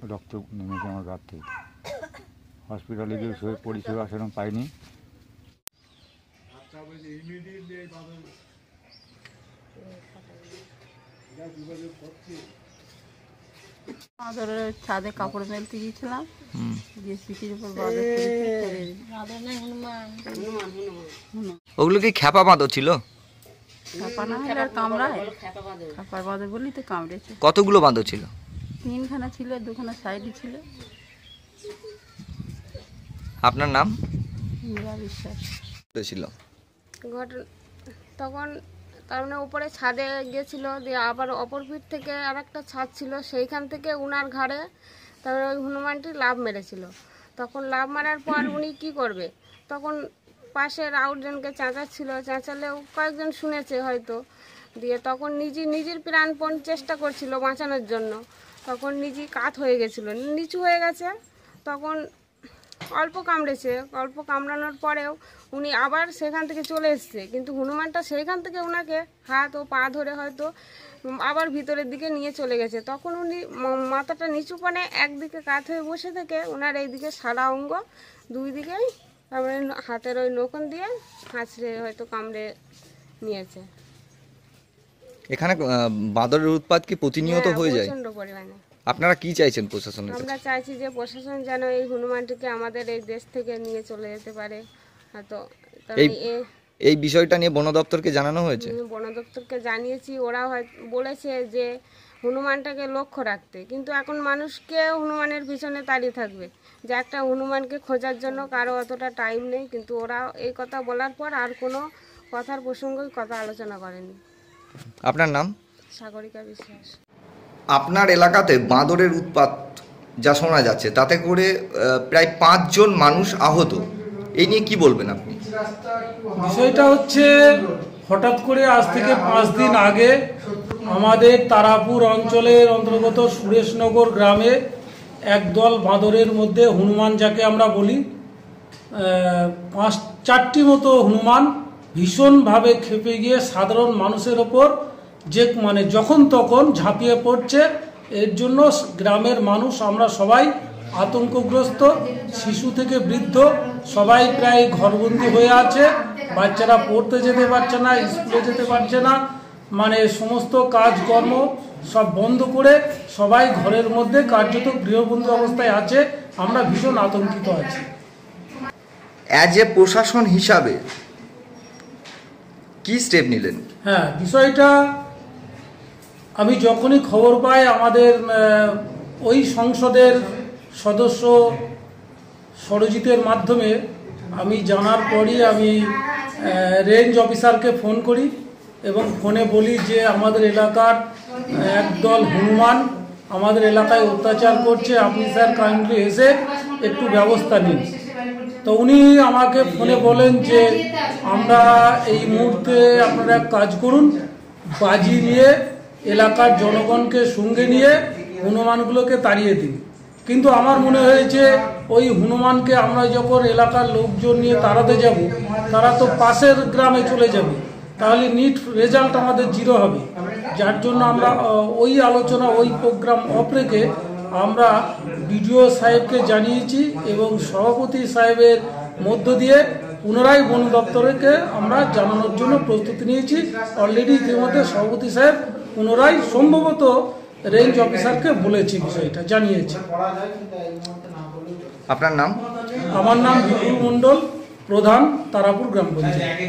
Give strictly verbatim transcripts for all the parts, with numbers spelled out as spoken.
রক্ত নেমেছে আমার গাছ থেকে। হসপিটালে গিয়ে সে পরিষেবা সেরকম পাইনি। আমাদের ছাদে কাপড় মেলতে গিয়েছিলাম, গিয়ে সিটির উপর ওগুলো কি খ্যাপা বাঁধো ছিল? খ্যাপা না কামড়ায়, খ্যাপা বাঁধে বলি তো কামড়েছে। কতগুলো বাঁধো ছিল? তিনখানা ছিল, দুখানা সাইডে ছিল। আপনার নাম? মীরা বিশ্বাস। ছিল ঘটনা তখন তার মানে উপরে ছাদে গিয়েছিল, দিয়ে আবার অপর পিঠ থেকে আর একটা ছাদ ছিল, সেইখান থেকে উনার ঘাড়ে তারপরে ওই হনুমানটি লাফ মেরেছিল। তখন লাফ মারার পর উনি কি করবে, তখন পাশের আউটজনকে চেঁচাচ্ছিল, চেঁচালেও কয়েকজন শুনেছে হয়তো, দিয়ে তখন নিজে নিজের প্রাণপণ চেষ্টা করছিল বাঁচানোর জন্য। তখন নিজেই কাত হয়ে গেছিলো, নিচু হয়ে গেছে। তখন অল্প কামড়েছে, অল্প কামড়ানোর পরেও উনি আবার সেখান থেকে চলে এসছে, কিন্তু হনুমানটা সেইখান থেকে ওনাকে হাত ও পা ধরে হয়তো আবার ভিতরের দিকে নিয়ে চলে গেছে। তখন উনি মাথাটা নিচু পানে একদিকে কাত হয়ে বসে থেকে ওনার এইদিকে সারা অঙ্গ দুই দিকেই তারপরে হাতের ওই নখন দিয়ে হাঁচড়ে হয়তো কামড়ে নিয়েছে। এখানে বাঁদরের উৎপাত কি প্রতিনিয়ত হয়ে যায়? প্রচণ্ড পরিমাণে। আপনারা কি চাইছেন প্রশাসনের কাছে? আমরা চাইছি যে প্রশাসন যেন এই হনুমানটিকে আমাদের এই দেশ থেকে নিয়ে চলে যেতে পারে। হয়তো এই বিষয়টা নিয়ে বন দপ্তরকে জানানো হয়েছে? বন দপ্তরকে জানিয়েছি, ওরা হয় বলেছে যে হনুমানটাকে লক্ষ্য রাখতে, কিন্তু এখন মানুষকে হনুমানের পিছনে দাঁড়িয়ে থাকবে যে একটা হনুমানকে খোঁজার জন্য কারো অতটা টাইম নেই। কিন্তু ওরা এই কথা বলার পর আর কোনো কথার প্রসঙ্গই কথা আলোচনা করেনি। আপনার নাম? সাগরিকা বিশ্বাস। আপনার এলাকাতে বাঁদরের উৎপাত যা শোনা যাচ্ছে, তাতে করে প্রায় পাঁচজন মানুষ আহত, এই নিয়ে কি বলবেন আপনি? বিষয়টা হচ্ছে হঠাৎ করে আজ থেকে পাঁচ দিন আগে আমাদের তারাপুর অঞ্চলের অন্তর্গত সুরেশনগর গ্রামে একদল বাঁদরের মধ্যে হনুমান যাকে আমরা বলি, পাঁচ চারটি মতো হনুমান ভীষণভাবে খেপে গিয়ে সাধারণ মানুষের ওপর যে মানে যখন তখন ঝাঁপিয়ে পড়ছে। এর জন্য গ্রামের মানুষ আমরা সবাই আতঙ্কগ্রস্ত, শিশু থেকে বৃদ্ধ সবাই প্রায় ঘরবন্দি হয়ে আছে। বাচ্চারা পড়তে যেতে পারছে না, স্কুলে যেতে পারছে না, মানে সমস্ত কাজকর্ম সব বন্ধ করে সবাই ঘরের মধ্যে কার্যত গৃহবন্দী অবস্থায় আছে। আমরা ভীষণ আতঙ্কিত আছি। অ্যাজ এ প্রশাসন হিসাবে কি স্টেপ নিলেন? হ্যাঁ, বিষয়টা আমি যখনই খবর পাই আমাদের ওই সংসদের সদস্য সরজিতের মাধ্যমে আমি জানার পরই আমি রেঞ্জ অফিসারকে ফোন করি এবং ফোনে বলি যে আমাদের এলাকার একদল হনুমান আমাদের এলাকায় অত্যাচার করছে, আপনি স্যার কাইন্ডলি এসে একটু ব্যবস্থা নিন। তো উনি আমাকে ফোনে বলেন যে আমরা এই মুহূর্তে আপনারা এক কাজ করুন, বাজি নিয়ে এলাকার জনগণকে সঙ্গে নিয়ে হনুমানগুলোকে তাড়িয়ে দিন। কিন্তু আমার মনে হয়েছে ওই হনুমানকে আমরা যখন এলাকার লোকজন নিয়ে তাড়াতে যাব, তারা তো পাশের গ্রামে চলে যাবে, তাহলে নিট রেজাল্ট আমাদের জিরো হবে। যার জন্য আমরা ওই আলোচনা ওই প্রোগ্রাম অফ রেখে আমরা বিডিও সাহেবকে জানিয়েছি এবং সভাপতি সাহেবের মধ্য দিয়ে পুনরায় বন দপ্তরকে আমরা জানানোর জন্য প্রস্তুতি নিয়েছি। অলরেডি ইতিমধ্যে সভাপতি সাহেব পুনরায় সম্ভবত রেঞ্জ অফিসারকে বলেছি, বিষয়টা জানিয়েছি। আপনার নাম? আমার নাম বিপুল মণ্ডল, প্রধান তারাপুর গ্রাম পঞ্চায়েত।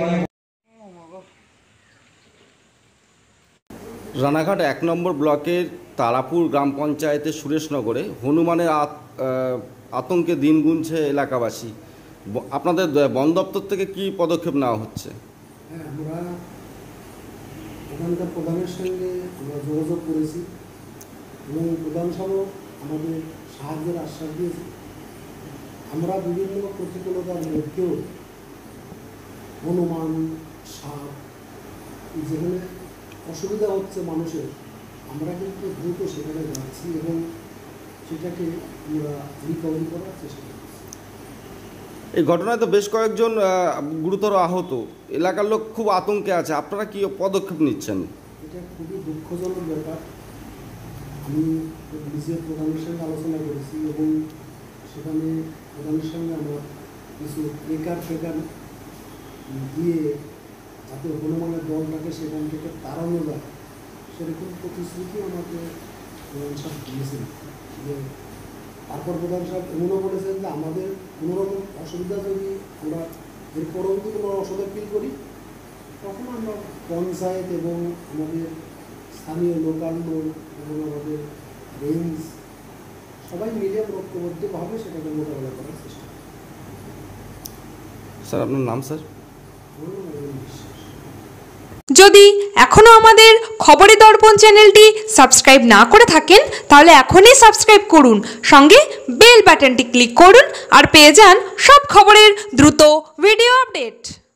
রানাঘাট এক নম্বর ব্লকের তারাপুর গ্রাম পঞ্চায়েতের সুরেশনগরে হনুমানের আতঙ্কে দিন গুনছে এলাকাবাসী। আপনাদের বন দপ্তর থেকে কি পদক্ষেপ নেওয়া হচ্ছে? হ্যাঁ, আমরা ওখানকার প্রধানের সঙ্গে আমরা যোগাযোগ করেছি এবং প্রধান সহ আমাদের সাহায্যের আশ্বাস দিয়েছি। আমরা বিভিন্ন প্রতিকূলতার মধ্যেও হনুমান, সাপ, যেখানে অসুবিধা হচ্ছে মানুষের, আমরা কিন্তু দ্রুত সেখানে যাচ্ছি এবং সেটাকে আমরা রিকভারি করার চেষ্টা করছি। এই ঘটনায় তো বেশ কয়েকজন গুরুতর আহত, এলাকার লোক খুব আতঙ্কে আছে, আপনারা কি পদক্ষেপ নিচ্ছেন? এটা খুবই দুঃখজনক ব্যাপার। আমি নিজের প্রধানের সঙ্গে আলোচনা করেছি এবং সেখানে প্রধানের সঙ্গে আমার কিছু একার ফেকার দিয়ে যাতে হনুমানের দলটাকে সেখান থেকে তাড়ানো যায় সেরকম প্রতিশ্রুতি আমাকে প্রধান সাহেব দিয়েছেন। যে তারপর প্রধান সাহেব এমনও বলেছেন যে আমাদের কোনোরকম অসুবিধা যদি আমরা এর পরবর্তী কোনো অসুবিধা ফিল করি তখন আমরা পঞ্চায়েত এবং আমাদের স্থানীয় লোকাল লোক এবং আমাদের রেঞ্জ সবাই মিলে ঐক্যবদ্ধভাবে সেটাকে মোকাবেলা করার চেষ্টা করি। স্যার আপনার নাম স্যার? আমার নাম অরুণ বিশ্বাস। যদি এখনও আমাদের খবরের দর্পণ চ্যানেলটি সাবস্ক্রাইব না করে থাকেন তাহলে এখনই সাবস্ক্রাইব করুন, সঙ্গে বেল বাটনটি ক্লিক করুন আর পেয়ে যান সব খবরের দ্রুত ভিডিও আপডেট।